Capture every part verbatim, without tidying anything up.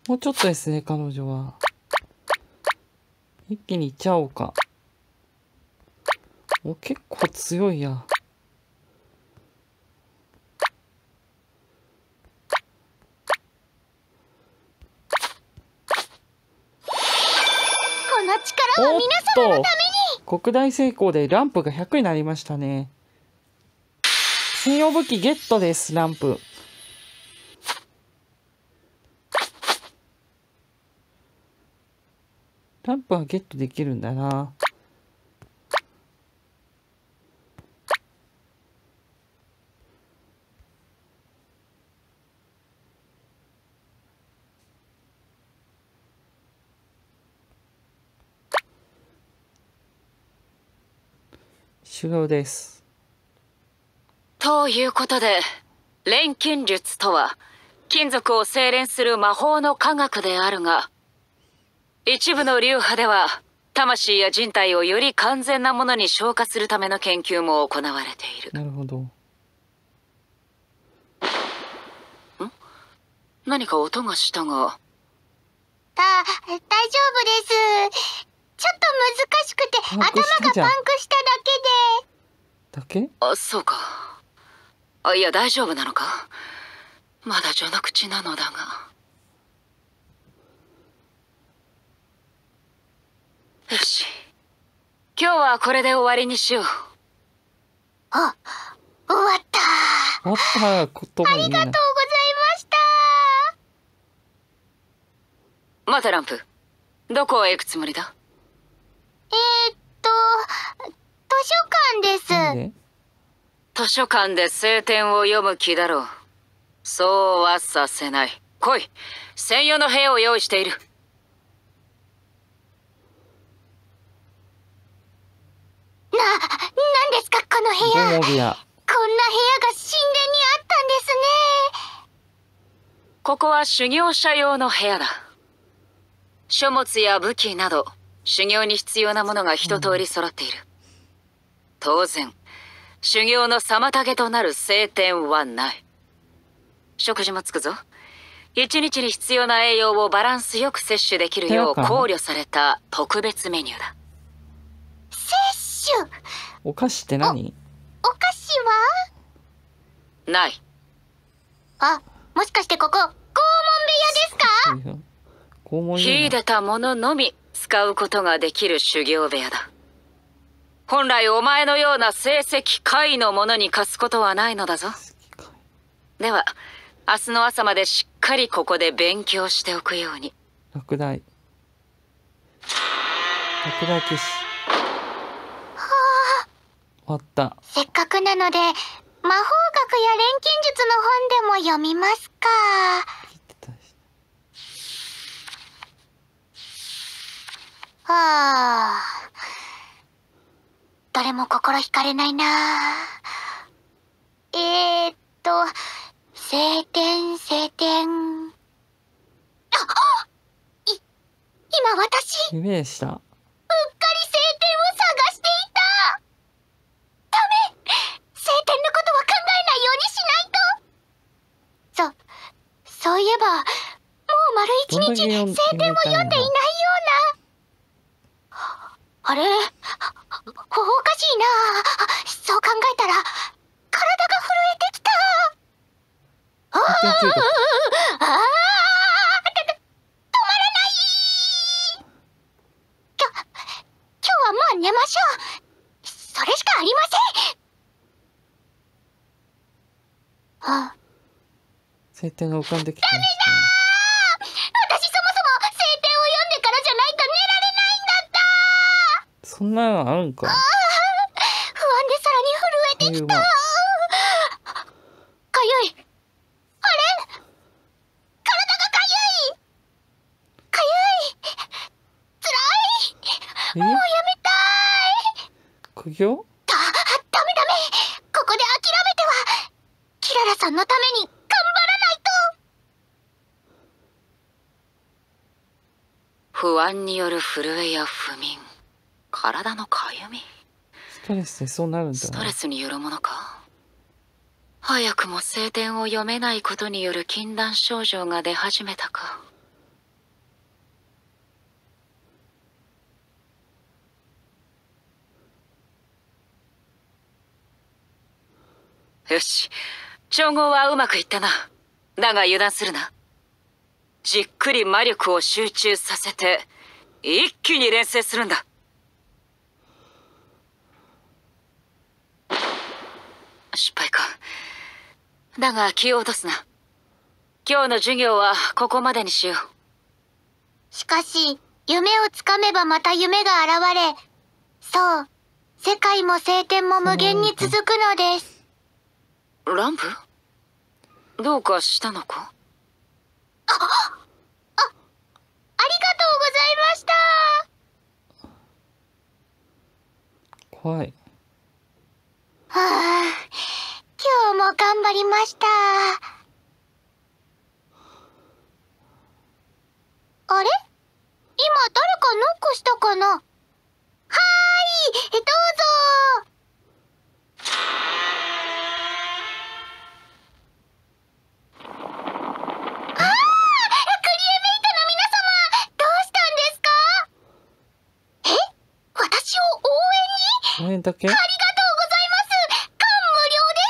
もうちょっとですね、彼女は。一気にいっちゃおうか。お、結構強いや。 この力は皆様のために。 国大成功でランプがひゃくになりましたね。専用武器ゲットです、ランプ。ランプはゲットできるんだな。修行です。 ということで、錬金術とは金属を精錬する魔法の科学であるが、一部の流派では魂や人体をより完全なものに昇華するための研究も行われている。 なるほど。ん？ 何か音がしたが。 た、大丈夫です。ちょっと難しくて頭がパンクしただけで。だけ？ あ、そうか。あ、いや大丈夫なのか。まだ序の口なのだが。よし。今日はこれで終わりにしよう。 あ、終わった。 終わったこともいいな。 ありがとうございました。 待てランプ。どこへ行くつもりだ？ えー、っと図書館です。 なんで？ 図書館で聖典を読む気だろう。そうはさせない。来い。専用の部屋を用意している。 な、なんですかこの部屋。こんな部屋が神殿にあったんですね。 ここは修行者用の部屋だ。書物や武器など修行に必要なものが一通り揃っている。当然修行の妨げとなる聖典はない。食事もつくぞ。一日に必要な栄養をバランスよく摂取できるよう考慮された特別メニューだ。 摂取？ お菓子って何？ お、お菓子は？ ない。 あ、もしかしてここ拷問部屋ですか？ 拷問部屋。 秀でたもののみ使うことができる修行部屋だ。本来お前のような成績下位の者に貸すことはないのだぞ。では明日の朝までしっかりここで勉強しておくように。 落第。落第消し。 はあ。 終わった。 せっかくなので魔法学や錬金術の本でも読みますか。はあ。どれも心惹かれないな。えー、っと聖典聖典。あっ、い今私夢でした。 うっかり聖典を探していた。ダメ、聖典のことは考えないようにしないと。そそういえばもう丸一日聖典を読んでいないような。あれ、おかしいな。そう考えたら体が震えてきた。ああ、ああ、止まらない。きょ、今日はもう寝ましょう。それしかありません。あ、 晴天が浮かんできた。ダメだー。私そもそも晴天を読んでからじゃないと寝られないんだった。 そんなのあるんか。 ああ、不安でさらに震えてきた。かゆい。あれ、体がかゆい。かゆい。つらい。もうやめたい。 苦行？ だ、ダメダメ。ここで諦めてはキララさんのために頑張らないと。 不安による震えや不眠、体のかゆみ。 ストレスでそうなるんだな。 ストレスによるものか。早くも聖典を読めないことによる禁断症状が出始めたか。 よし、調合はうまくいったな。だが油断するな。じっくり魔力を集中させて一気に連成するんだ。失敗か。だが気を落とすな。今日の授業はここまでにしよう。 しかし、夢をつかめばまた夢が現れ、そう、世界も晴天も無限に続くのです。 ランプ？どうかしたのか？ あ、あ、ありがとうございました。 怖い。 はあ、今日も頑張りました。あれ？今誰かノックしたかな？はーい、どうぞ。ああ、クリエメイトの皆様、どうしたんですか？え？私を応援に？ 応援だけ？ ありがとうございます。感無量です。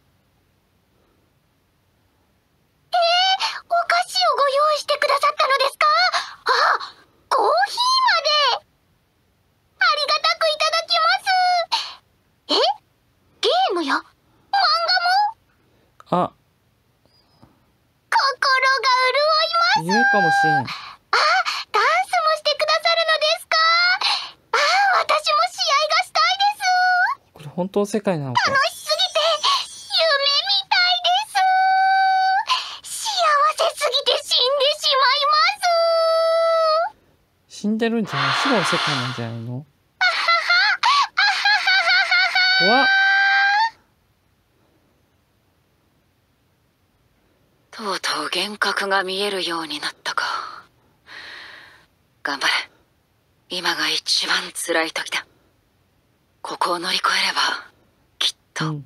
えー、お菓子をご用意してくださったのですか？あ、コーヒーまで。ありがたくいただきます。え？ゲームや漫画も？ あ、 心が潤います。 夢かもしれん。 あ、ダンスもしてくださるのですか？あ、私も試合がしたいです。 これ本当世界なのか？ 楽しすぎて夢みたいです。幸せすぎて死んでしまいます。 死んでるんじゃない？死の世界なんじゃないの？怖っ。 とうとう幻覚が見えるようになったか。頑張れ。今が一番辛い時だ。ここを乗り越えればきっと、 うん。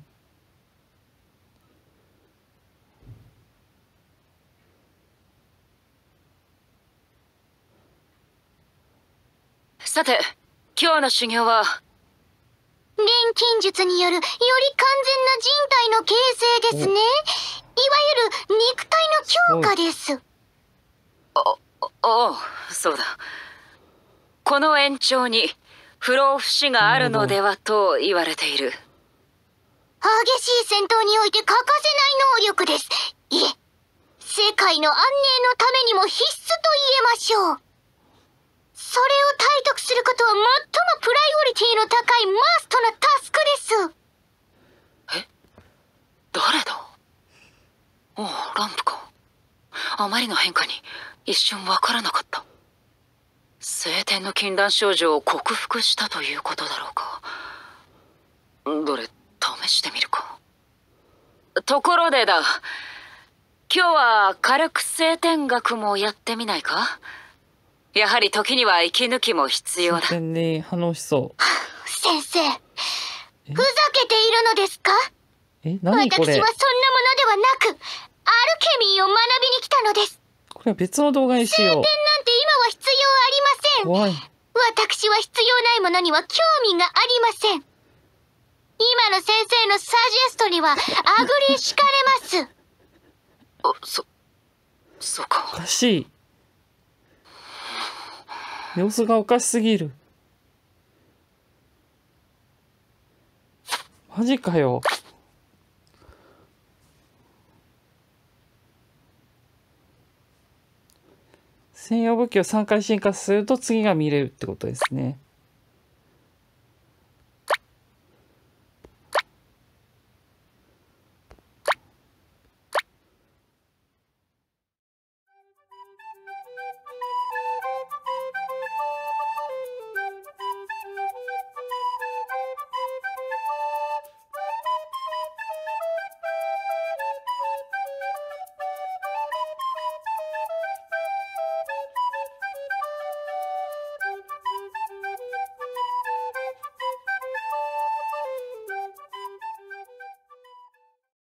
さて、今日の修行は錬金術によるより完全な人体の形成ですね。いわゆる肉体の強化です。 おおう、そうだ。この延長に不老不死があるのではと言われている。 激しい戦闘において欠かせない能力です。いえ、世界の安寧のためにも必須と言えましょう。それを体得することは最もプライオリティの高いマストなタスクです。 え？誰だ？おう、ランプか。あまりの変化に一瞬わからなかった。晴天の禁断症状を克服したということだろうか。どれ、試してみるか。ところでだ、今日は軽く晴天学もやってみないか？やはり時には息抜きも必要だ。 自然に反応しそ先生、ふざけているのですか？ う。え、何これ？ 私はそんなものではなく、アルケミーを学びに来たのです。 これは別の動画にしよう。 晴天なんて今は必要ありません。 怖い。 私は必要ないものには興味がありません。今の先生のサジェストにはあぐりしかれます。 あ、そ、そうおか。 かしい。様子がおかしすぎる。マジかよ。専用武器をさんかい進化すると次が見れるってことですね。